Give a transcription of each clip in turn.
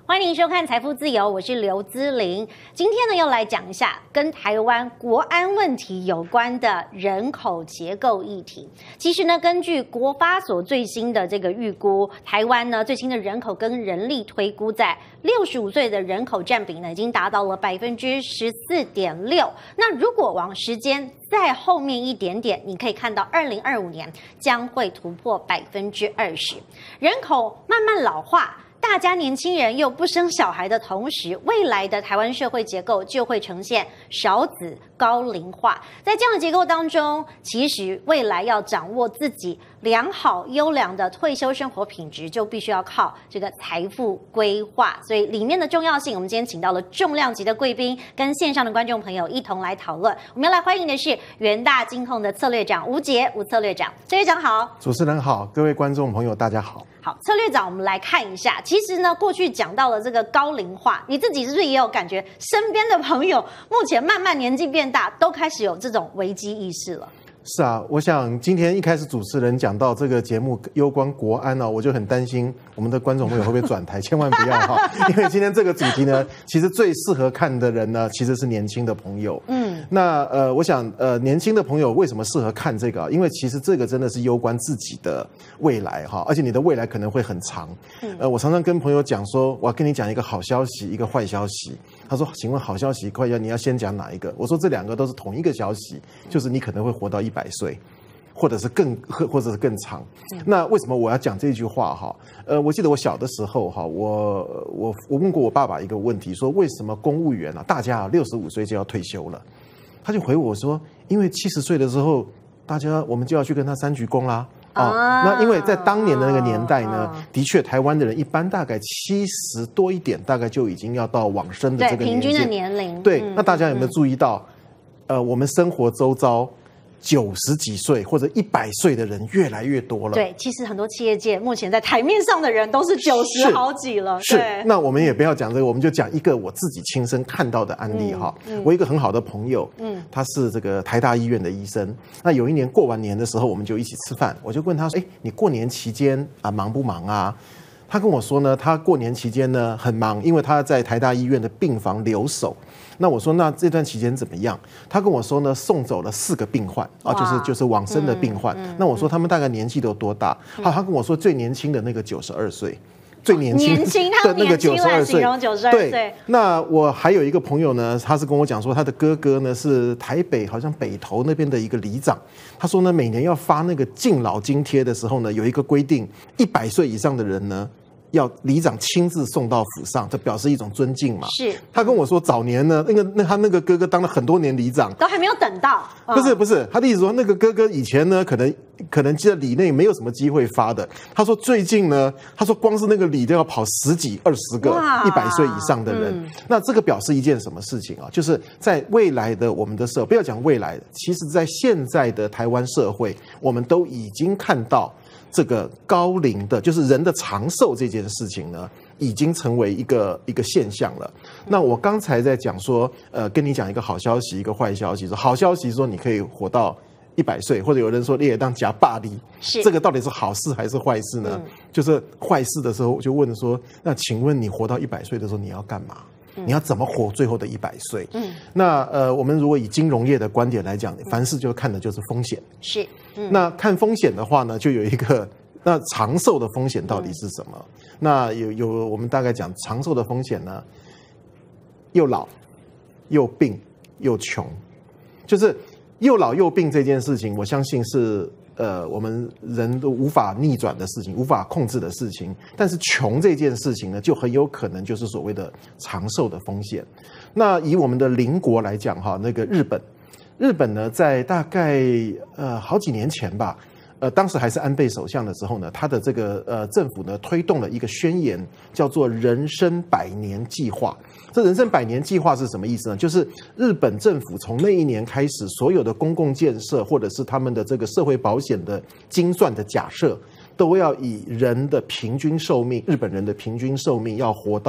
欢迎收看《财富自由》，我是刘姿玲。今天呢，要来讲一下跟台湾国安问题有关的人口结构议题。其实呢，根据国发所最新的这个预估，台湾呢最新的人口跟人力推估，在65岁的人口占比呢，已经达到了14.6%。那如果往时间再后面一点点，你可以看到2025年将会突破20%。人口慢慢老化，大家年轻人又不生小孩的同时，未来的台湾社会结构就会呈现少子高龄化。在这样的结构当中，其实未来要掌握自己良好优良的退休生活品质，就必须要靠这个财富规划。所以里面的重要性，我们今天请到了重量级的贵宾，跟线上的观众朋友一同来讨论。我们要来欢迎的是元大金控的策略长吴杰，吴策略长。策略长好。 主持人好，各位观众朋友大家好。 好，策略长，我们来看一下。其实呢，过去讲到了这个高龄化，你自己是不是也有感觉，身边的朋友目前慢慢年纪变大，都开始有这种危机意识了？ 是啊，我想今天一开始主持人讲到这个节目攸关国安我就很担心我们的观众朋友会不会转台，千万不要哈，因为今天这个主题呢，其实最适合看的人呢，其实是年轻的朋友。那我想年轻的朋友为什么适合看这个？因为其实这个真的是攸关自己的未来哈，而且你的未来可能会很长。我常常跟朋友讲说，我要跟你讲一个好消息，一个坏消息。他说，请问好消息、坏消息你要先讲哪一个？我说这两个都是同一个消息，就是你可能会活到100岁，或者是更长。那为什么我要讲这句话哈？我记得我小的时候哈，我问过我爸爸一个问题，说为什么公务员大家65岁就要退休了？他就回我说，因为70岁的时候，我们就要去跟他3鞠躬啦。那因为在当年的那个年代呢，的确台湾的人一般大概70多一点，大概就已经要到往生的这个年纪， 平均的年龄。 对，那大家有没有注意到，我们生活周遭90几岁或者100岁的人越来越多了。 对，其实很多企业界目前在台面上的人都是90好几了。 是，那我们也不要讲这个，我们就讲一个我自己亲身看到的案例哈。我一个很好的朋友，他是这个台大医院的医生。那有一年过完年的时候，我们就一起吃饭，我就问他说：“你过年期间忙不忙啊？”他跟我说呢，他过年期间呢很忙，因为他在台大医院的病房留守。那我说，那这段期间怎么样？他跟我说呢，送走了4个病患就是往生的病患。那我说他们大概年纪都多大？他跟我说最年轻的那个92岁。最年轻的那个92岁，对。那我还有一个朋友呢，他是跟我讲说，他的哥哥呢是台北好像北投那边的一个里长。他说呢，每年要发那个敬老津贴的时候呢，有一个规定，100岁以上的人呢，要里长亲自送到府上，这表示一种尊敬嘛。是。他跟我说，早年呢，他那个哥哥当了很多年里长， 都还没有等到。 不是，他的意思说，那个哥哥以前呢，可能在里内没有什么机会发的。他说最近呢，他说光是那个里都要跑10几20个100岁以上的人。那这个表示一件什么事情啊？就是在未来的我们的社会，不要讲未来，其实在现在的台湾社会，我们都已经看到这个高龄的，就是人的长寿这件事情呢，已经成为一个现象了。那我刚才在讲说，跟你讲一个好消息，一个坏消息。说好消息说你可以活到100岁，或者有人说你也当假霸力，这个到底是好事还是坏事呢？就是坏事的时候，我就问说，那请问你活到100岁的时候你要干嘛？你要怎么活最后的100岁？那我们如果以金融业的观点来讲，凡事就看的就是风险。是，那看风险的话呢，就有一个，那长寿的风险到底是什么？那有我们大概讲长寿的风险呢，又老又病又穷，就是又老又病这件事情，我相信是我们人都无法逆转的事情，无法控制的事情。但是穷这件事情呢，就很有可能就是所谓的长寿的风险。那以我们的邻国来讲哈，那个日本呢，在大概好几年前吧，当时还是安倍首相的时候呢，他的这个政府呢推动了一个宣言，叫做人生100年计划。这人生100年计划是什么意思呢？就是日本政府从那一年开始，所有的公共建设或者是他们的这个社会保险的精算的假设，都要以人的平均寿命，日本人的平均寿命要活到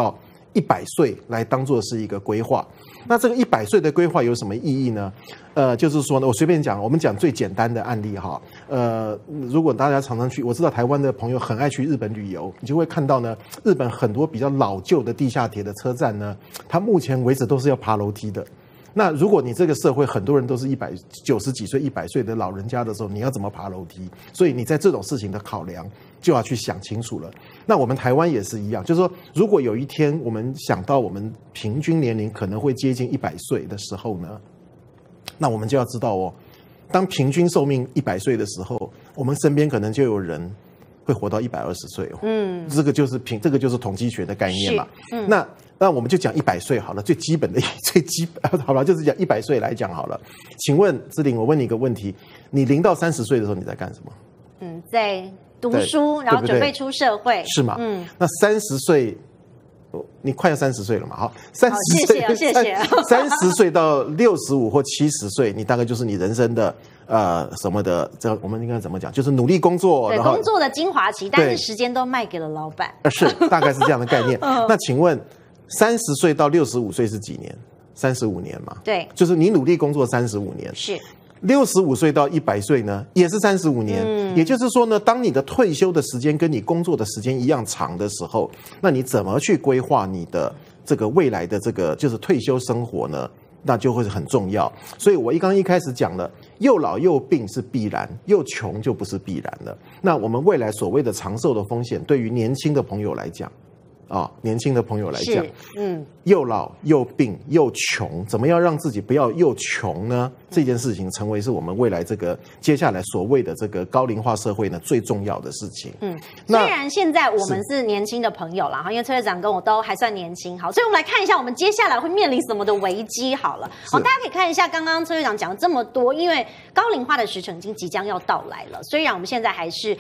100岁来当做是一个规划。那这个100岁的规划有什么意义呢？就是说呢，我随便讲，我们讲最简单的案例哈。如果大家常常去，我知道台湾的朋友很爱去日本旅游，你就会看到呢，日本很多比较老旧的地下铁的车站呢，它目前为止都是要爬楼梯的。那如果你这个社会很多人都是90几岁、100岁的老人家的时候，你要怎么爬楼梯？所以你在这种事情的考量就要去想清楚了。那我们台湾也是一样，就是说，如果有一天我们想到我们平均年龄可能会接近100岁的时候呢，那我们就要知道哦，当平均寿命100岁的时候，我们身边可能就有人会活到120岁哦。这个就是统计学的概念嘛。那我们就讲100岁好了，最基本好了，就是讲100岁来讲好了。请问芝玲，我问你一个问题：你0到30岁的时候你在干什么？ 在读书，然后准备出社会， 是吗？那30岁，你快要30岁了嘛？好，30岁， 谢谢。 30岁到65或70岁，你大概就是你人生的什么的，这我们应该怎么讲？就是努力工作， 对，工作的精华期，但是时间都卖给了老板。 是，大概是这样的概念。那请问，30岁到65岁是几年？35年嘛？ 对， 就是你努力工作35年。 是。 65岁到100岁呢，也是35年。也就是说呢，当你的退休的时间跟你工作的时间一样长的时候，那你怎么去规划你的这个未来的这个就是退休生活呢？那就会很重要。所以我刚一开始讲了，又老又病是必然，又穷就不是必然了。那我们未来所谓的长寿的风险，对于年轻的朋友来讲，年轻的朋友来讲，又老又病又穷，怎么样让自己不要又穷呢？这件事情成为是我们未来这个接下来所谓的这个高龄化社会呢最重要的事情。 虽然现在我们是年轻的朋友啦，因为崔会长跟我都还算年轻，好，所以我们来看一下我们接下来会面临什么的危机好了。好，大家可以看一下刚刚崔会长讲了这么多，因为高龄化的时程已经即将要到来了。虽然我们现在还是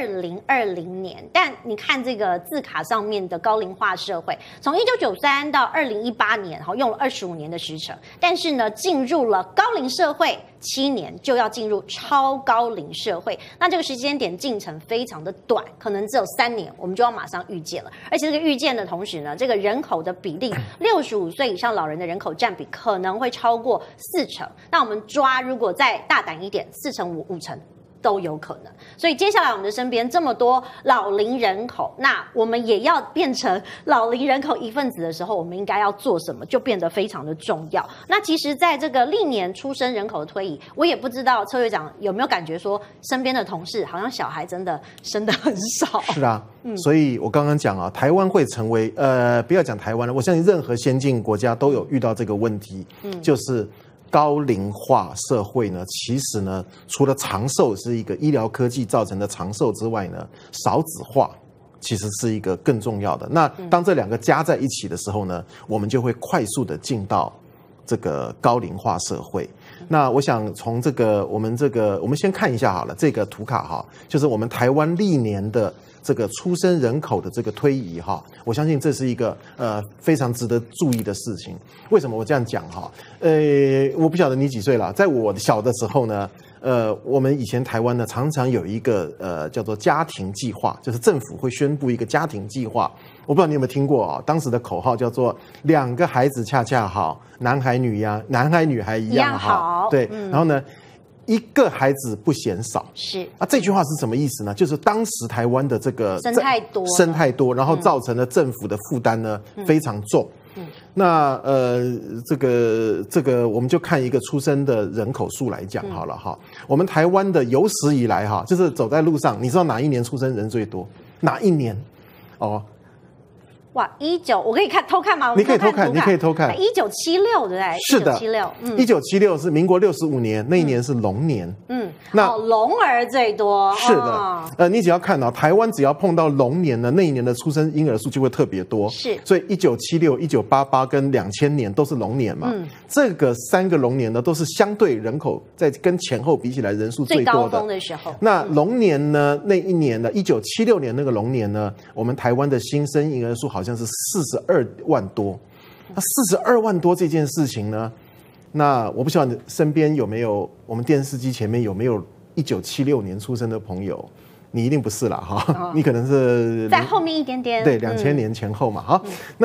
2020年，但你看这个字卡上面的高龄化社会，从1993到2018年，好，用了25年的时程，但是呢，进入了高龄社会7年就要进入超高龄社会，那这个时间点进程非常的短，可能只有3年，我们就要马上预见了。而且这个预见的同时呢，这个人口的比例，65岁以上老人的人口占比可能会超过40%。那我们抓，如果再大胆一点，4成5、5成。都有可能，所以接下来我们的身边这么多老龄人口，那我们也要变成老龄人口一份子的时候，我们应该要做什么，就变得非常的重要。那其实，在这个历年出生人口的推移，我也不知道车队长有没有感觉说，身边的同事好像小孩真的生得很少。 是啊，所以我刚刚讲啊，台湾会成为不要讲台湾了，我相信任何先进国家都有遇到这个问题，就是高龄化社会呢，其实呢，除了长寿是一个医疗科技造成的长寿之外呢，少子化其实是一个更重要的。那当这两个加在一起的时候呢，我们就会快速的进到这个高龄化社会。那我想从我们先看一下好了，这个图卡哈，就是我们台湾历年的这个出生人口的这个推移哈，我相信这是一个非常值得注意的事情。为什么我这样讲哈？我不晓得你几岁了，在我小的时候呢，我们以前台湾呢常常有一个叫做家庭计划，就是政府会宣布一个家庭计划。我不知道你有没有听过啊？当时的口号叫做2个孩子恰恰好，男孩女孩一样好。对，然后呢，1个孩子不嫌少。是啊，这句话是什么意思呢？就是当时台湾的这个生太多，然后造成了政府的负担呢非常重。那这个我们就看一个出生的人口数来讲好了哈。我们台湾的有史以来哈，就是走在路上，你知道哪一年出生人最多？哪一年？哦。 哇，19，我可以偷看吗？ 你可以偷看，1976， 对不对？ 是的，1976是民国65年，那一年是龙年。 那龙儿最多。 是的，你只要看到台湾只要碰到龙年呢，那一年的出生婴儿数就会特别多。是，所以1976、1988跟2000年都是龙年嘛。这个3个龙年呢，都是相对人口在跟前后比起来人数最多的。 最高峰的时候。 那龙年呢，那一年呢，1976年那个龙年呢，我们台湾的新生婴儿数好像是42万多。那42万多这件事情呢，那我不晓得你身边有没有，我们电视机前面有没有1976年出生的朋友？你一定不是啦哈，你可能是在后面一点点， 对，2000年前后嘛哈。那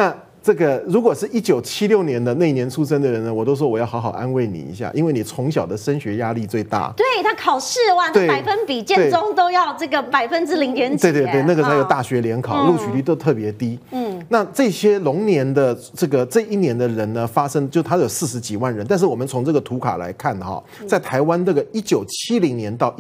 这个如果是1976年的那一年出生的人呢，我都说我要好好安慰你一下，因为你从小的升学压力最大。 对，他考试哇，那百分比建中都要这个0.0几。 对，那个还有大学联考，录取率都特别低。那这些龙年的这一年的人呢，发生就他有40几万人，但是我们从这个图卡来看哈，在台湾这个1970年到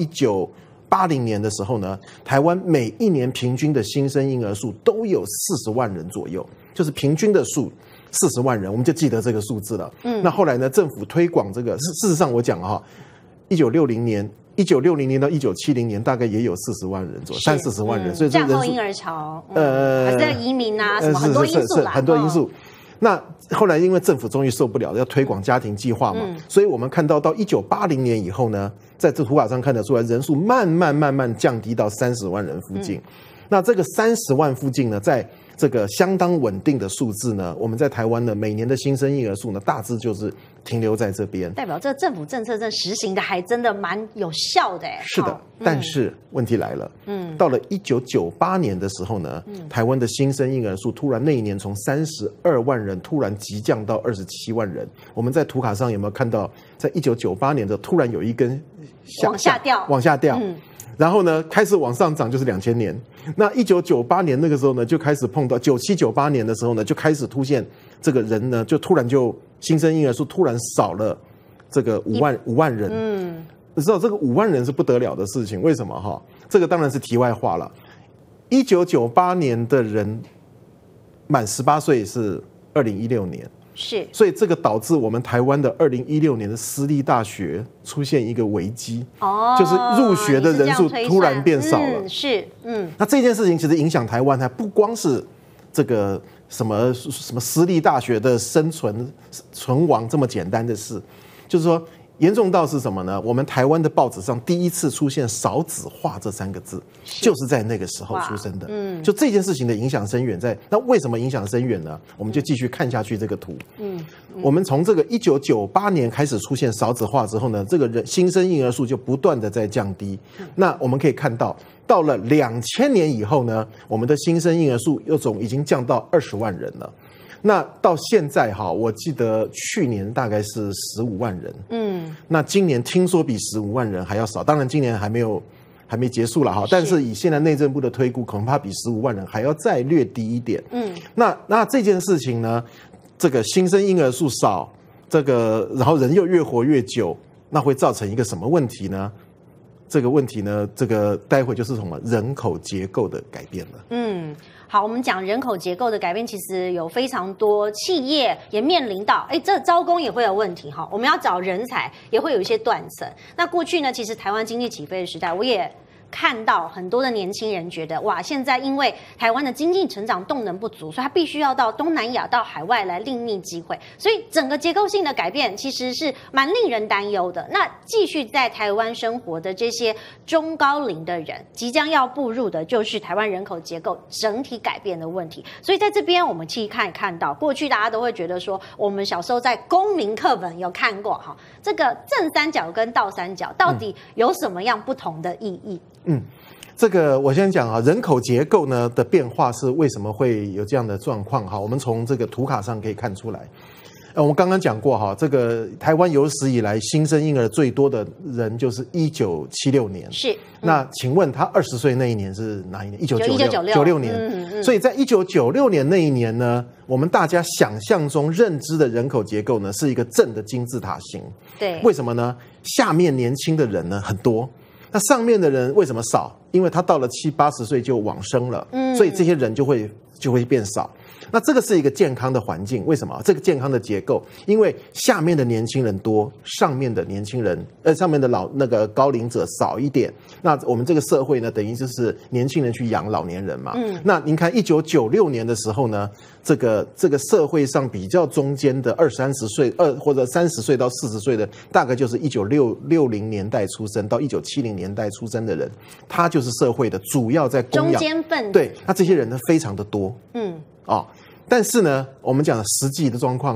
1980年的时候呢，台湾每一年平均的新生婴儿数都有40万人左右，就是平均的数40万人，我们就记得这个数字了。那后来呢，政府推广这个，事实上我讲哈，1960年到1970年大概也有40万人左右，30-40万人，所以这战后婴儿潮，还是在移民啊，什么很多因素啦， 很多因素。那后来因为政府终于受不了了，要推广家庭计划嘛，所以我们看到1980年以后呢，在这图卡上看得出来，人数慢慢降低到30万人附近。那这个30万附近呢，在这个相当稳定的数字呢，我们在台湾呢，每年的新生婴儿数呢，大致就是停留在这边， 代表这个政府政策真实行的还真的蛮有效的。 是的，但是问题来了，到了1998年的时候呢，台湾的新生婴儿数突然那一年从32万人突然急降到27万人。我们在图卡上有没有看到，在1998年的突然有一根往下掉。然后呢，开始往上涨就是2000年。那1998年那个时候呢，就开始碰到97-98年的时候呢，就开始出现这个人呢，就突然就新生婴儿数突然少了这个5万人。你知道这个5万人是不得了的事情，为什么哈？这个当然是题外话了。1998年的人满18岁是2016年。 是， 所以这个导致我们台湾的2016年的私立大学出现一个危机，就是入学的人数突然变少了。那这件事情其实影响台湾，还不光是这个什么私立大学的存亡这么简单的事，就是说严重到是什么呢？我们台湾的报纸上第一次出现少子化这3个字，就是在那个时候出生的。就这件事情的影响深远，那为什么影响深远呢？我们就继续看下去这个图。我们从这个1998年开始出现少子化之后呢，这个新生婴儿数就不断的在降低。那我们可以看到，到了2000年以后呢，我们的新生婴儿数已经降到20万人了。那到现在哈，我记得去年大概是15万人，那今年听说比15万人还要少，当然今年还没结束了哈，但是以现在内政部的推估，恐怕比15万人还要再略低一点。那这件事情呢，这个新生婴儿数少，然后人又越活越久，那会造成一个什么问题呢？这个问题呢，待会就是什么人口结构的改变了。 好，我们讲人口结构的改变，其实有非常多企业也面临到，这招工也会有问题哈。我们要找人才，也会有一些断层。那过去呢，其实台湾经济起飞的时代，我也看到很多的年轻人觉得，哇，现在因为台湾的经济成长动能不足，所以他必须要到东南亚、到海外来另觅机会。所以整个结构性的改变其实是蛮令人担忧的。那继续在台湾生活的这些中高龄的人，即将要步入的就是台湾人口结构整体改变的问题。所以在这边我们去看到，过去大家都会觉得说，我们小时候在公民课本有看过哈，这个正三角跟倒三角到底有什么样不同的意义？ 这个我先讲啊，人口结构呢的变化是为什么会有这样的状况哈？我们从这个图卡上可以看出来。我们刚刚讲过哈，这个台湾有史以来新生婴儿最多的人就是1976年。 是。 那请问他20岁那一年是哪一年？1996年。所以在1996年那一年呢，我们大家想象中认知的人口结构呢是一个正的金字塔形。 对。 为什么呢？下面年轻的人呢很多。那上面的人为什么少？因为他到了70-80岁就往生了，所以这些人就会变少。那这个是一个健康的环境，为什么？这个健康的结构，因为下面的年轻人多，上面的年轻人，上面的高龄者少一点。那我们这个社会呢，等于就是年轻人去养老年人嘛。那您看1996年的时候呢，这个社会上比较中间的20-30岁，或者30岁到40岁的，大概就是1960年代出生到1970年代出生的人，他就是社会的主要在供养中间分。 对，那这些人呢非常的多。但是呢，我们讲实际的状况呢，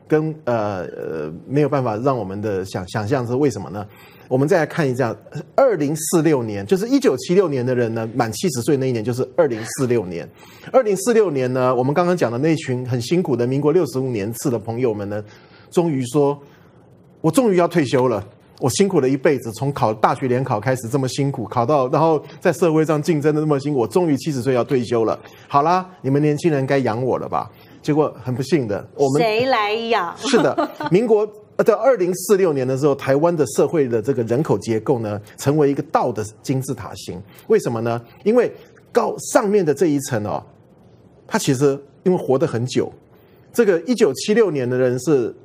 跟没有办法让我们的想象是为什么呢？我们再来看一下，2046年，就是1976年的人呢，满70岁那一年就是2046年。2046年呢，我们刚刚讲的那群很辛苦的民国65年次的朋友们呢，终于说，我终于要退休了。我辛苦了一辈子，从考大学联考开始这么辛苦，考到然后在社会上竞争的那么辛苦，我终于70岁要退休了。好啦，你们年轻人该养我了吧？结果很不幸的，我们谁来养？是的，民国在2046年的时候，台湾的社会的这个人口结构呢，成为一个倒的金字塔形。为什么呢？因为上面的这一层哦，他其实因为活得很久，这个1976年的人是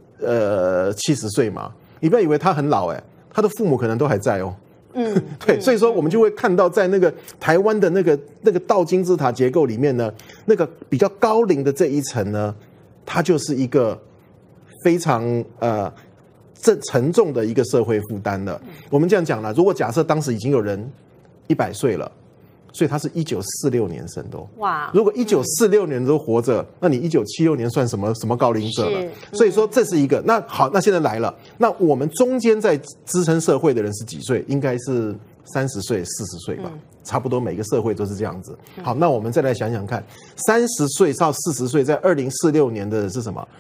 70岁嘛，你不要以为他很老他的父母可能都还在哦。对，所以说我们就会看到，在那个台湾的那个倒金字塔结构里面呢，那个比较高龄的这一层呢，它就是一个非常沉重的一个社会负担了。我们这样讲了，如果假设当时已经有人100岁了，所以他是1946年生的哇！如果1946年都活着，那你1976年算什么高龄者了？所以说这是一个。那好，那现在来了，那我们中间在支撑社会的人是几岁？应该是30岁、40岁吧，差不多每个社会都是这样子。好，那我们再来想想看，30岁到40岁，在2046年的是什么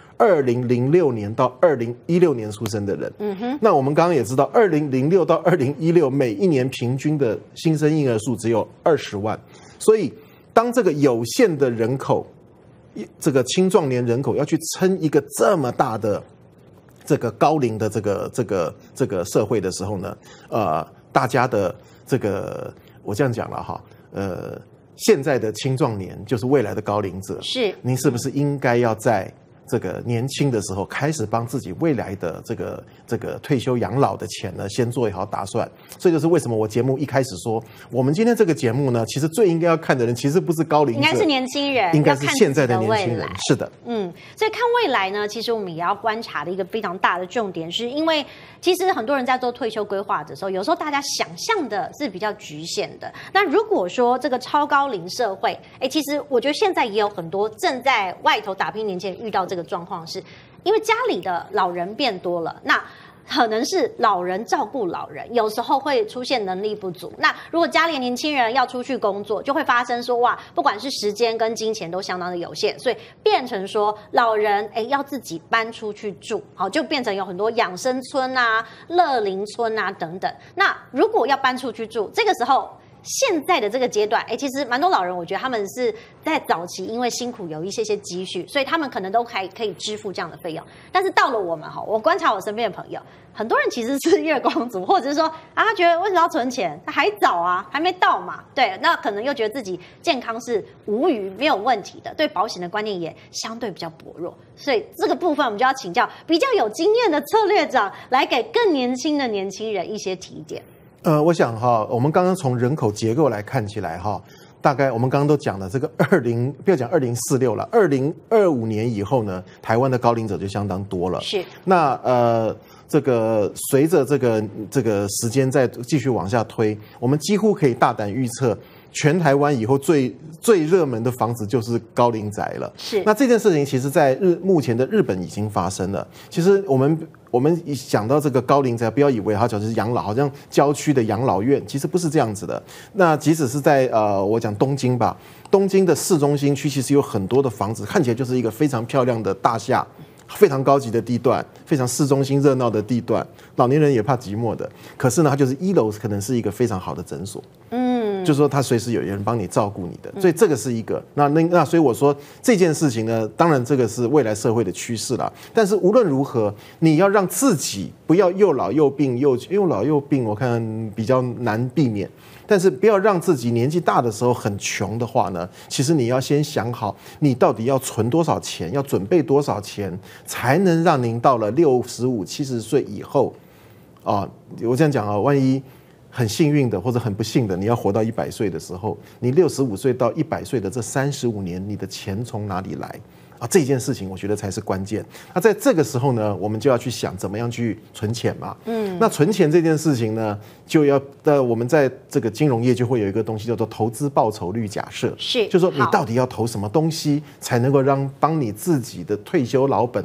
？2006年到2016年出生的人。那我们刚刚也知道，2006到2016每一年平均的新生婴儿数只有20万，所以当这个有限的人口，这个青壮年人口要去撑一个这么大的这个高龄的这个社会的时候呢，大家的这个我这样讲了哈，现在的青壮年就是未来的高龄者， 是您是不是应该要在这个年轻的时候开始帮自己未来的这个退休养老的钱呢，先做好打算。这就是为什么我节目一开始说，我们今天这个节目呢，其实最应该要看的人，其实不是高龄者， 应该是年轻人， 应该是现在的年轻人。是的， 所以看未来呢，其实我们也要观察的一个非常大的重点，是因为其实很多人在做退休规划的时候，有时候大家想象的是比较局限的。那如果说这个超高龄社会，其实我觉得现在也有很多正在外头打拼年轻人遇到这个状况，是因为家里的老人变多了，那可能是老人照顾老人，有时候会出现能力不足。那如果家里的年轻人要出去工作，就会发生说哇，不管是时间跟金钱都相当的有限，所以变成说老人要自己搬出去住，好，就变成有很多养生村啊、乐龄村啊等等。那如果要搬出去住，这个时候现在的这个阶段，其实蛮多老人，我觉得他们是在早期因为辛苦有一些积蓄，所以他们可能都可以支付这样的费用。但是到了我们我观察我身边的朋友，很多人其实是月光族，或者是说他觉得为什么要存钱？他还早啊，还没到嘛。对，那可能又觉得自己健康是无虞没有问题的，对保险的观念也相对比较薄弱。所以这个部分我们就要请教比较有经验的策略长，来给更年轻的年轻人一些提点。 我想我们刚刚从人口结构来看起来大概我们刚刚都讲了这个不要讲2046了，2025年以后呢，台湾的高龄者就相当多了。是，那这个随着这个时间再继续往下推，我们几乎可以大胆预测，全台湾以后最热门的房子就是高龄宅了。是，那这件事情其实在目前的日本已经发生了。其实我们一想到这个高龄宅，不要以为它就是养老，好像郊区的养老院，其实不是这样子的。那即使是在我讲东京吧，东京的市中心区其实有很多的房子，看起来就是一个非常漂亮的大厦，非常高级的地段，非常市中心热闹的地段，老年人也怕寂寞的。可是呢，它就是1楼可能是一个非常好的诊所，就是说他随时有人帮你照顾你的，所以这个是一个。那所以我说这件事情呢，当然这个是未来社会的趋势啦。但是无论如何，你要让自己不要又老又病，又老又病，我看比较难避免。但是不要让自己年纪大的时候很穷的话呢，其实你要先想好，你到底要存多少钱，要准备多少钱，才能让您到了65、70岁以后，我这样讲万一很幸运的或者很不幸的，你要活到100岁的时候，你65岁到100岁的这35年，你的钱从哪里来？这件事情我觉得才是关键。那在这个时候呢，我们就要去想怎么样去存钱嘛。那存钱这件事情呢，就要我们在这个金融业就会有一个东西叫做投资报酬率假设，就是说你到底要投什么东西才能够帮你自己的退休老本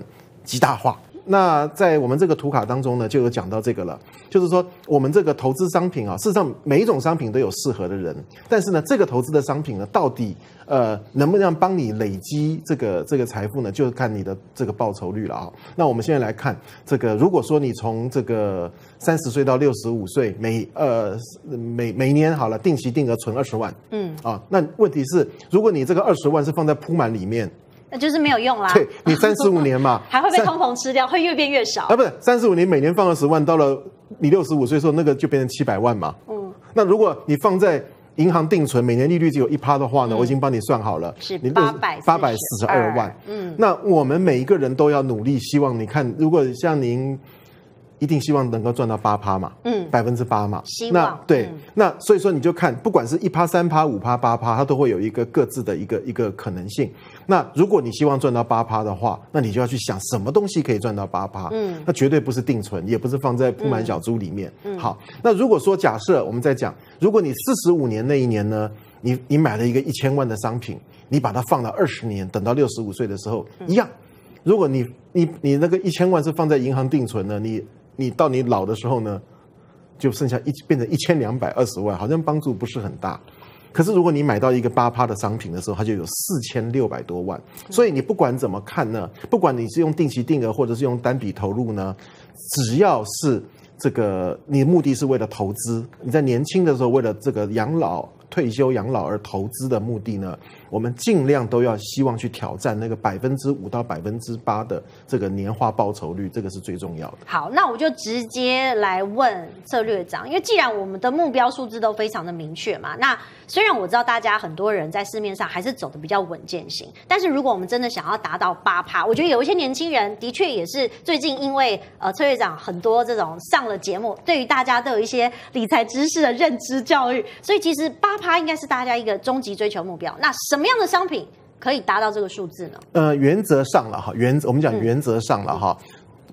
极大化。那在我们这个图卡当中呢，就有讲到这个了，就是说我们这个投资商品啊，事实上每一种商品都有适合的人，但是呢，这个投资的商品呢，到底能不能帮你累积这个财富呢，就看你的这个报酬率了啊。那我们现在来看这个，如果说你从这个30岁到65岁，每年好了定期定额存20万，那问题是，如果你这个20万是放在铺满里面。 那就是没有用啦。 对，你35年嘛， 还会被通膨吃掉，会越变越少。 不是35年每年放20万，到了你65岁的时候，那个就变成700万嘛。那如果你放在银行定存，每年利率只有1%的话呢，我已经帮你算好了， 是842 万。那我们每一个人都要努力，希望你看，如果像您。一定希望能够赚到8%嘛，8%嘛， 希望那对，那所以说你就看，不管是1%、3%、5%、8%，它都会有一个各自的一个可能性。那如果你希望赚到8%的话，那你就要去想什么东西可以赚到8%，那绝对不是定存，也不是放在铺满小猪里面。好，那如果说假设我们在讲，如果你45年那一年呢，你买了一个1000万的商品，你把它放到20年，等到65岁的时候一样。如果你那个1000万是放在银行定存呢，你到你老的时候呢，就剩下变成1220万，好像帮助不是很大。可是如果你买到一个8%的商品的时候，它就有4600多万。所以你不管怎么看呢，不管你是用定期定额或者是用单笔投入呢，只要是这个你目的是为了投资，你在年轻的时候为了这个退休养老而投资的目的呢，我们尽量都要希望去挑战那个5%到8%的这个年化报酬率，这个是最重要的。 好，那我就直接来问策略长，因为既然我们的目标数字都非常的明确嘛，那虽然我知道大家很多人在市面上还是走的比较稳健型，但是如果我们真的想要达到8%，我觉得有一些年轻人的确也是最近因为策略长很多这种上了节目，对于大家都有一些理财知识的认知教育，所以其实8%应该是大家一个终极追求目标。那什么样的商品可以达到这个数字呢？ 原则上了哈，我们讲原则上了哈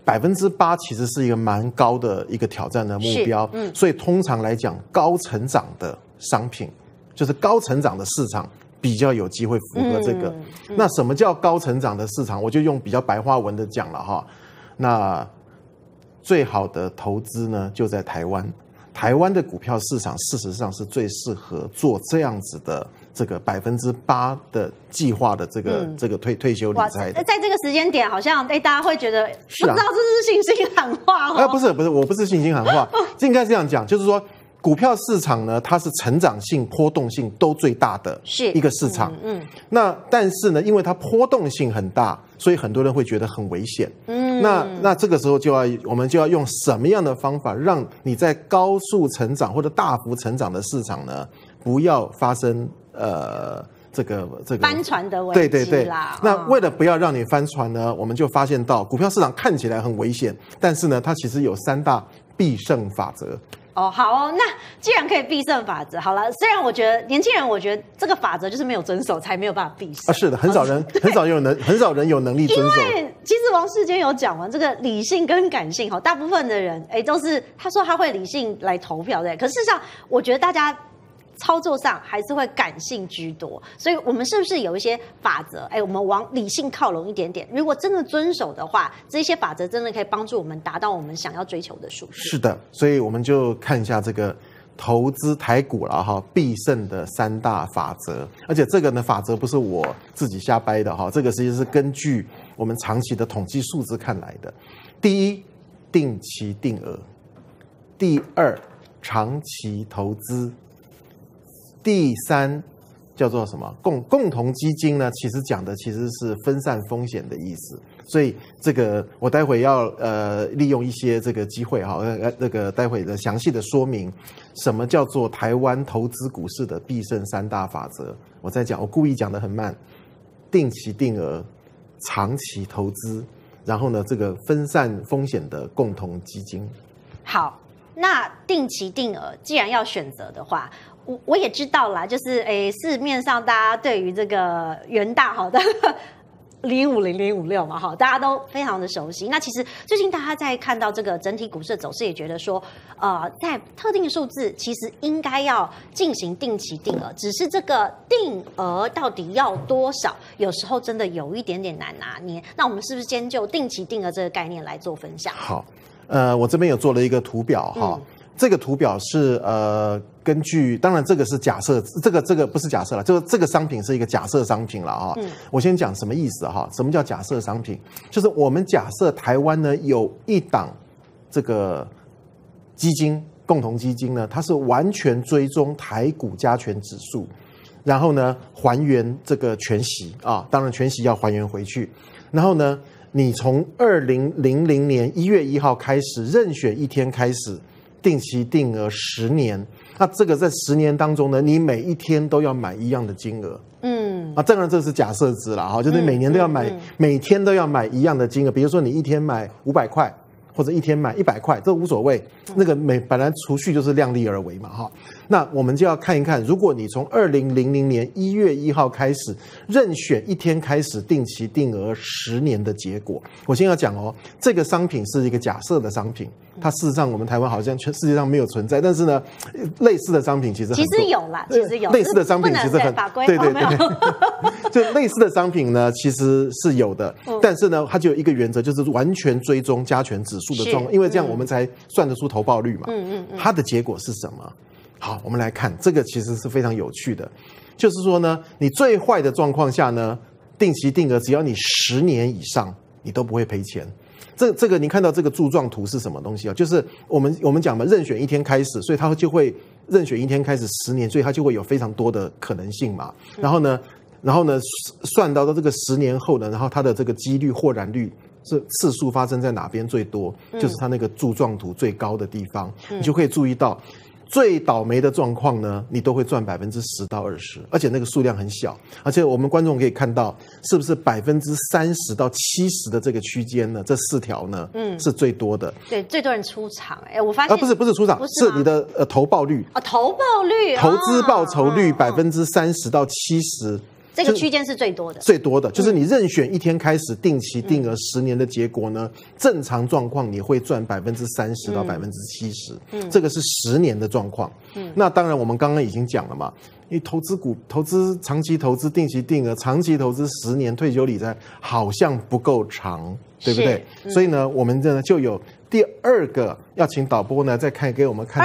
，8%其实是一个蛮高的一个挑战的目标。所以通常来讲，高成长的商品就是高成长的市场比较有机会符合这个。那什么叫高成长的市场？我就用比较白话文的讲了哈。那最好的投资呢，就在台湾。台湾的股票市场事实上是最适合做这样子的这个8%的计划的这个退休理财的。 在这个时间点，好像大家会觉得不知道这是信心喊话哦。 不是，我不是信心喊话，应该这样讲，就是说股票市场呢，它是成长性、波动性都最大的一个市场。那但是呢，因为它波动性很大，所以很多人会觉得很危险。那这个时候我们就要用什么样的方法，让你在高速成长或者大幅成长的市场呢，不要发生这个翻船的危机啦。 那为了不要让你翻船呢，我们就发现到股票市场看起来很危险，但是呢，它其实有3大必胜法则。 好哦，那既然可以必胜法则，好了，虽然我觉得年轻人，我觉得这个法则就是没有遵守才没有办法必胜。 是的，很少人有能力遵守。 因为其实王世坚有讲完这个理性跟感性，大部分的人都是他说他会理性来投票的，可事实上我觉得大家操作上还是会感性居多，所以我们是不是有一些法则？我们往理性靠拢一点点。如果真的遵守的话，这些法则真的可以帮助我们达到我们想要追求的数字。 是的，所以我们就看一下这个投资台股了哈，必胜的3大法则。而且这个呢，法则不是我自己瞎掰的哈，这个其实是根据我们长期的统计数字看来的。第一，定期定额；第二，长期投资。第三叫做什么？共同基金呢？其实讲的其实是分散风险的意思。所以这个我待会要利用一些这个机会哈，这个待会的详细的说明，什么叫做台湾投资股市的必胜3大法则。我在讲，我故意讲得很慢：定期定额、长期投资，然后呢，这个分散风险的共同基金。 好，那定期定额既然要选择的话。我也知道啦，就是市面上大家对于这个元大好的 0.50、0.56嘛，哈，大家都非常的熟悉。那其实最近大家在看到这个整体股市的走势，也觉得说，在特定的数字其实应该要进行定期定额，只是这个定额到底要多少，有时候真的有一点点难拿捏。那我们是不是先就定期定额这个概念来做分享？ 好，我这边有做了一个图表哈。这个图表是根据，当然这个是假设，这个不是假设了，这个商品是一个假设商品了哈。我先讲什么意思哈？什么叫假设商品？就是我们假设台湾呢有一档这个基金，共同基金呢，它是完全追踪台股加权指数，然后呢还原这个权息啊，当然权息要还原回去，然后呢你从2000年1月1号开始，任选一天开始。定期定额10年，那这个在10年当中呢，你每一天都要买一样的金额，当然这是假设值啦，哈，就是每年都要买，每天都要买一样的金额，比如说你一天买500块，或者一天买100块，这无所谓，那个本来储蓄就是量力而为嘛，哈。那我们就要看一看，如果你从2000年1月1号开始，任选一天开始定期定额10年的结果，我先要讲哦，这个商品是一个假设的商品，它事实上我们台湾好像全世界上没有存在，但是呢，类似的商品其实有啦，其实有类似的商品其实很对， 就类似的商品呢其实是有的，但是呢，它就有一个原则，就是完全追踪加权指数的状况，因为这样我们才算得出投报率嘛。它的结果是什么？好，我们来看这个，其实是非常有趣的，就是说呢，你最坏的状况下呢，定期定额只要你10年以上，你都不会赔钱。这个你看到这个柱状图是什么东西啊？就是我们讲嘛，任选一天开始，所以它就会任选一天开始10年，所以它就会有非常多的可能性嘛。然后呢，算到这个10年后呢，然后它的这个几率或然率是次数发生在哪边最多，就是它那个柱状图最高的地方，你就可以注意到。最倒霉的状况呢，你都会赚10%到20%，而且那个数量很小，而且我们观众可以看到，是不是30%到70%的这个区间呢？这4条呢，是最多的。 对，最多人出场，我发现不是出场，是你的投报率投报率， 投资报酬率30%到70%。 这个区间是最多的， 就是你任选一天开始定期定额10年的结果呢，正常状况你会赚30%到70%，这个是10年的状况。那当然我们刚刚已经讲了嘛，因为投资长期投资定期定额，长期投资10年退休理财好像不够长，对不对？所以呢，我们这呢就有第二个要请导播呢再给我们看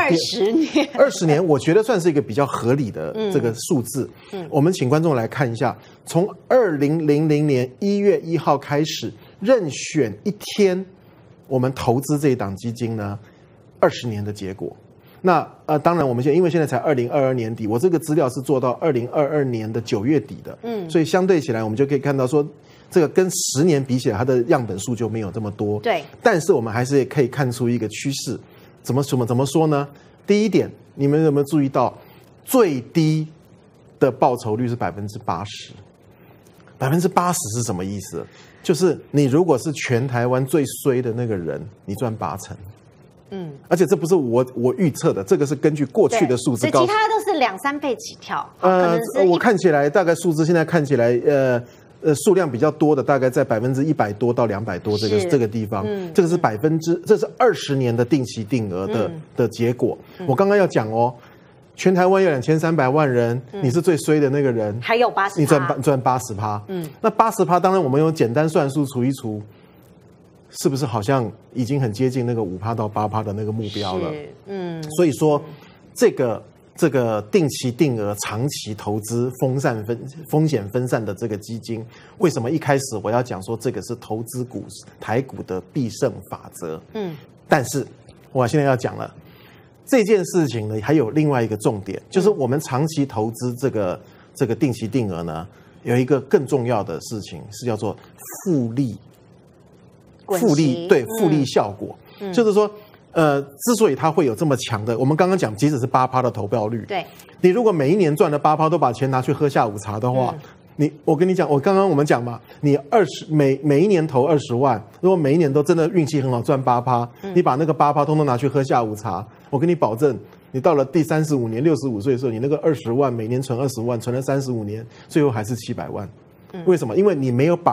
20年，我觉得算是一个比较合理的这个数字。我们请观众来看一下，从2000年1月1号开始，任选一天，我们投资这一档基金呢，20年的结果。那当然我们因为现在才2022年底，我这个资料是做到2022年的9月底的，所以相对起来我们就可以看到说。这个跟10年比起来，它的样本数就没有这么多。 对， 但是我们还是可以看出一个趋势。怎么说呢？第一点，你们有没有注意到最低的报酬率是80%？80%是什么意思？就是你如果是全台湾最衰的那个人，你赚80%。而且这不是我预测的，这个是根据过去的数字告诉。 其他都是2-3倍起跳。 我看起来大概数字现在看起来数量比较多的，大概在100多到200多这个地方，这个是这是20年的定期定额的结果。我刚刚要讲哦，全台湾有2300万人，你是最衰的那个人， 还有80%， 你赚80%。那80%当然我们用简单算术除一除，是不是好像已经很接近那个5%到8%的那个目标了？所以说这个定期定额长期投资风险分散的这个基金，为什么一开始我要讲说这个是投资台股的必胜法则？但是我现在要讲了，这件事情呢还有另外一个重点，就是我们长期投资这个定期定额呢，有一个更重要的事情是叫做复利效果，就是说。之所以它会有这么强的，我们刚刚讲，即使是8%的投报率， 对， 你如果每一年赚了8%，都把钱拿去喝下午茶的话，我跟你讲，我们讲嘛，你每一年投20万，如果每一年都真的运气很好赚8%，你把那个8%通通拿去喝下午茶，我跟你保证，你到了第35年65岁的时候，你那个20万每年存20万，存了35年，最后还是700万。为什么？因为你没有把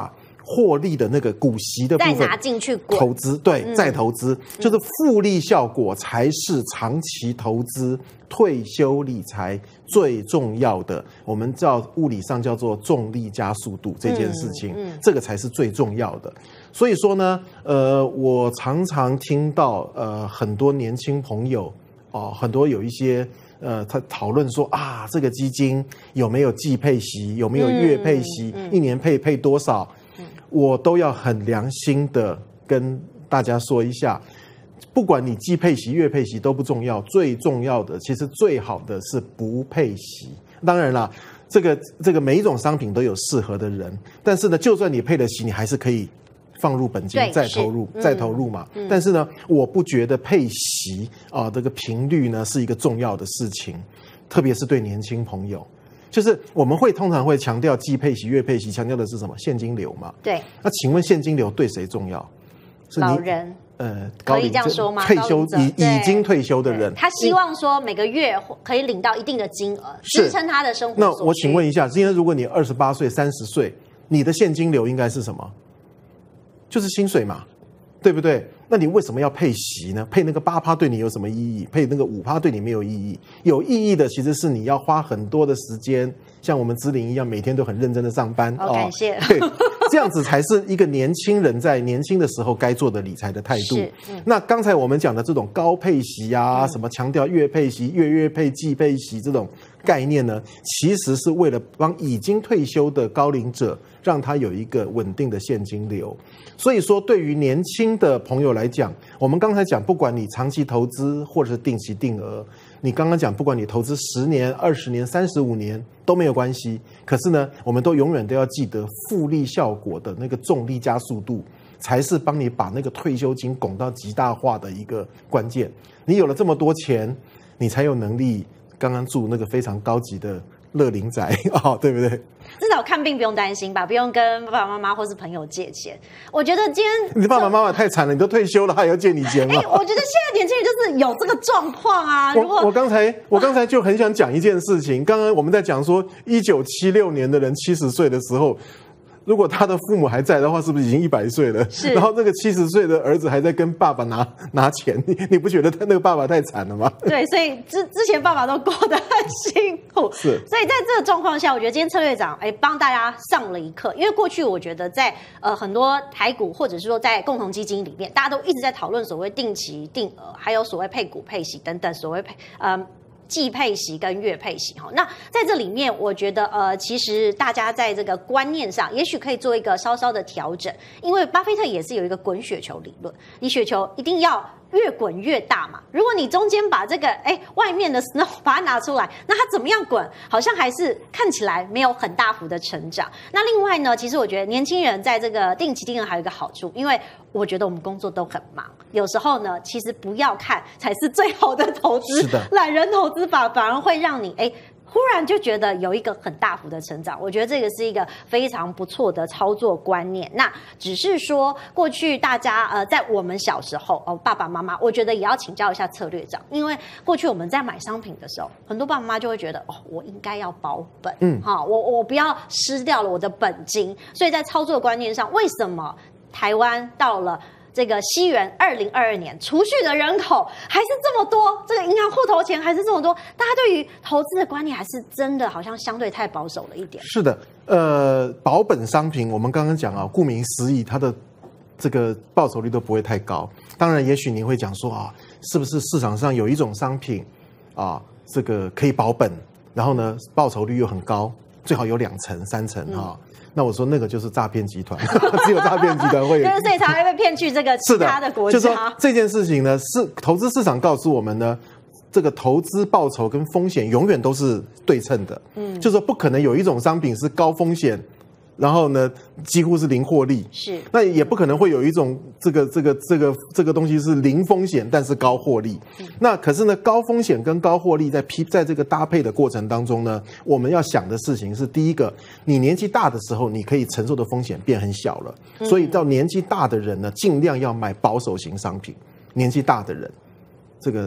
获利的那个股息的部分再拿进去投资，对，再投资，就是复利效果才是长期投资、退休理财最重要的。我们物理上叫做重力加速度这件事情，这个才是最重要的。所以说呢，我常常听到很多年轻朋友很多有一些他讨论说啊，这个基金有没有季配息，有没有月配息，一年配多少？我都要很良心的跟大家说一下，不管你季配息、月配息都不重要，最重要的其实最好的是不配息。当然啦，这个每一种商品都有适合的人，但是呢，就算你配了息，你还是可以放入本金再投入嘛。但是呢，我不觉得配息这个频率呢是一个重要的事情，特别是对年轻朋友。就是我们通常会强调季配息、月配息，强调的是什么？现金流嘛。 对。 那请问现金流对谁重要？ 是老人。 可以这样说吗？ 退休已经退休的人， 他希望说每个月可以领到一定的金额，支撑他的生活。 那我请问一下，今天如果你28岁、30岁，你的现金流应该是什么？就是薪水嘛，对不对？那你为什么要配息呢？配那个8%对你有什么意义？配那个5%对你没有意义？有意义的其实是你要花很多的时间，像我们芝苓一样，每天都很认真的上班。 感谢。 对，这样子才是一个年轻人在年轻的时候该做的理财的态度。那刚才我们讲的这种高配息啊，什么强调月配息、月配、季配息这种概念呢，其实是为了帮已经退休的高龄者，让他有一个稳定的现金流。所以说，对于年轻的朋友来讲，我们刚才讲，不管你长期投资或者是定期定额，你刚刚讲，不管你投资10年、20年、35年都没有关系。可是呢，我们都永远都要记得复利效果的那个重力加速度，才是帮你把那个退休金拱到极大化的一个关键。你有了这么多钱，你才有能力刚刚住那个非常高级的乐龄宅对不对？ 至少看病不用担心吧，不用跟爸爸妈妈或是朋友借钱。我觉得今天你爸爸妈妈太惨了，你都退休了，还要借你钱吗？ 我觉得现在年轻人就是有这个状况啊。 我刚才就很想讲一件事情。刚刚我们在讲说，1976年的人70岁的时候，如果他的父母还在的话，是不是已经100岁了？是。然后那个70岁的儿子还在跟爸爸拿钱，你不觉得他那个爸爸太惨了吗？ 对，所以之前爸爸都过得很辛苦。是。所以在这个状况下，我觉得今天策略长帮大家上了一课。因为过去我觉得在很多台股或者是说在共同基金里面，大家都一直在讨论所谓定期定额，还有所谓配股配息等等所谓季配息跟月配息哈，那在这里面，我觉得其实大家在这个观念上，也许可以做一个稍稍的调整，因为巴菲特也是有一个滚雪球理论，你雪球一定要越滚越大嘛。如果你中间把这个外面的 snow 把它拿出来，那它怎么样滚，好像还是看起来没有很大幅的成长。那另外呢，其实我觉得年轻人在这个定期定额还有一个好处，因为我觉得我们工作都很忙，有时候呢，其实不要看才是最好的投资。是的，懒人投资法反而会让你忽然就觉得有一个很大幅的成长，我觉得这个是一个非常不错的操作观念。那只是说过去大家在我们小时候爸爸妈妈，我觉得也要请教一下策略长，因为过去我们在买商品的时候，很多爸爸妈妈就会觉得我应该要保本，我不要失掉了我的本金。所以在操作观念上，为什么台湾到了这个西元2022年，储蓄的人口还是这么多，这个银行户头钱还是这么多，大家对于投资的观念还是真的好像相对太保守了一点。 是的，保本商品我们刚刚讲顾名思义，它的这个报酬率都不会太高。当然，也许你会讲说是不是市场上有一种商品这个可以保本，然后呢报酬率又很高，最好有2成、3成那我说那个就是诈骗集团，只有诈骗集团会有， 所以才会被骗去这个其他的国家。 就是说这件事情呢，是投资市场告诉我们呢，这个投资报酬跟风险永远都是对称的。就是说不可能有一种商品是高风险，然后呢几乎是零获利，是那也不可能会有一种这个东西是零风险但是高获利。那可是呢，高风险跟高获利在这个搭配的过程当中呢，我们要想的事情是，第一个，你年纪大的时候，你可以承受的风险变很小了，所以到年纪大的人呢，尽量要买保守型商品。年纪大的人，这个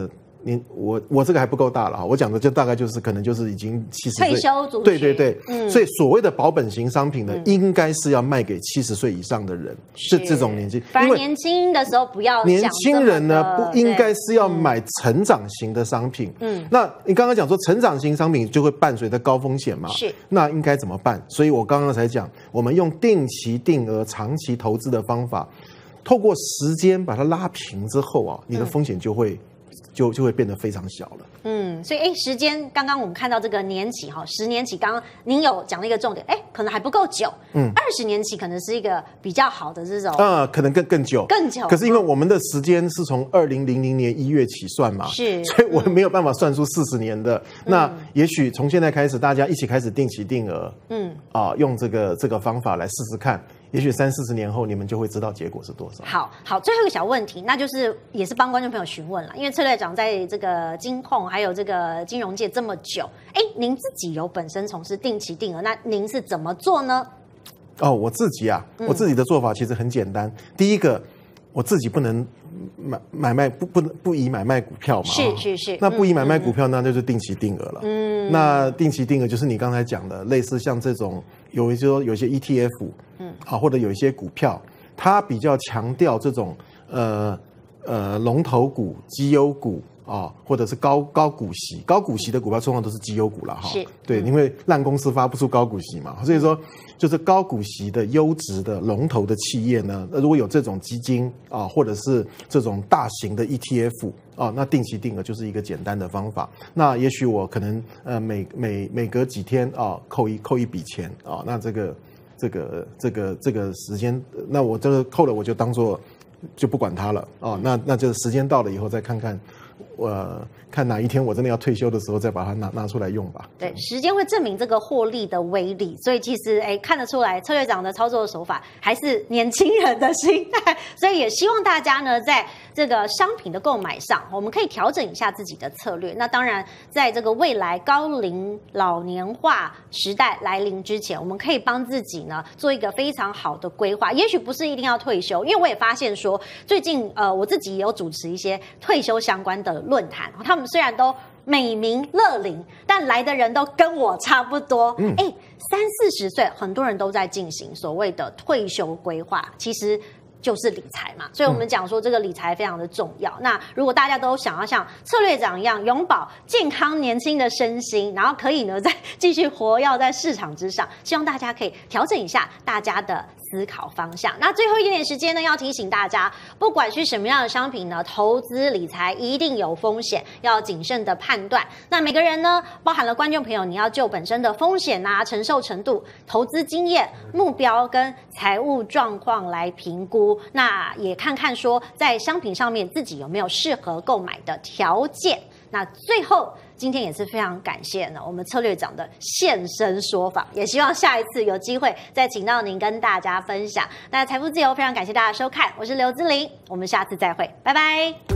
我这个还不够大了哈，我讲的就大概就是可能就是已经70岁退休族群，对，所以所谓的保本型商品呢，应该是要卖给70岁以上的人，是这种年纪。 反而年轻的时候不要想年轻人呢，不应该是要买成长型的商品。那你刚刚讲说成长型商品就会伴随着高风险嘛？ 是。 那应该怎么办？所以我刚刚才讲，我们用定期定额、长期投资的方法，透过时间把它拉平之后啊，你的风险就会变得非常小了。 所以时间刚刚我们看到这个年期哈，10年期，刚刚您有讲了一个重点，可能还不够久。20年期可能是一个比较好的这种。 可能更久。可是因为我们的时间是从2000年1月起算嘛， 是， 所以我没有办法算出40年的。那也许从现在开始，大家一起开始定期定额，用这个方法来试试看。也许30-40年后，你们就会知道结果是多少。 好，最后一个小问题，那就是也是帮观众朋友询问了，因为策略长在这个金控还有这个金融界这么久，您自己有本身从事定期定额，那您是怎么做呢？ 我自己啊，我自己的做法其实很简单。第一个，我自己不能买卖不宜买卖股票嘛， 是。 那不宜买卖股票，那就是定期定额了。那定期定额就是你刚才讲的，类似像这种有一些 ETF，或者有一些股票，它比较强调这种龙头股、绩优股或者是高股息的股票，通常都是绩优股了哈。对，因为烂公司发不出高股息嘛，所以说就是高股息的优质的龙头的企业呢，如果有这种基金或者是这种大型的 ETF 那定期定额就是一个简单的方法。那也许我可能每隔几天扣一笔钱那这个时间，那我这个扣了我就当做就不管它了那就时间到了以后再看看。看哪一天我真的要退休的时候，再把它拿出来用吧。 对，时间会证明这个获利的威力，所以其实看得出来，策略长的操作的手法还是年轻人的心态，所以也希望大家呢，在这个商品的购买上，我们可以调整一下自己的策略。那当然，在这个未来高龄老年化时代来临之前，我们可以帮自己呢做一个非常好的规划。也许不是一定要退休，因为我也发现说，最近我自己也有主持一些退休相关的论坛，他们虽然都美名乐龄，但来的人都跟我差不多。30-40岁，很多人都在进行所谓的退休规划，其实就是理财嘛。所以我们讲说这个理财非常的重要。那如果大家都想要像策略长一样永葆健康年轻的身心，然后可以呢再继续活跃在市场之上，希望大家可以调整一下大家的思考方向。那最后一点时间呢，要提醒大家，不管是什么样的商品呢，投资理财一定有风险，要谨慎的判断。那每个人呢，包含了观众朋友，你要就本身的风险承受程度、投资经验、目标跟财务状况来评估。那也看看说，在商品上面自己有没有适合购买的条件。那最后，今天也是非常感谢呢我们策略长的现身说法，也希望下一次有机会再请到您跟大家分享。那财富自由，非常感谢大家收看，我是刘姿麟，我们下次再会，拜拜。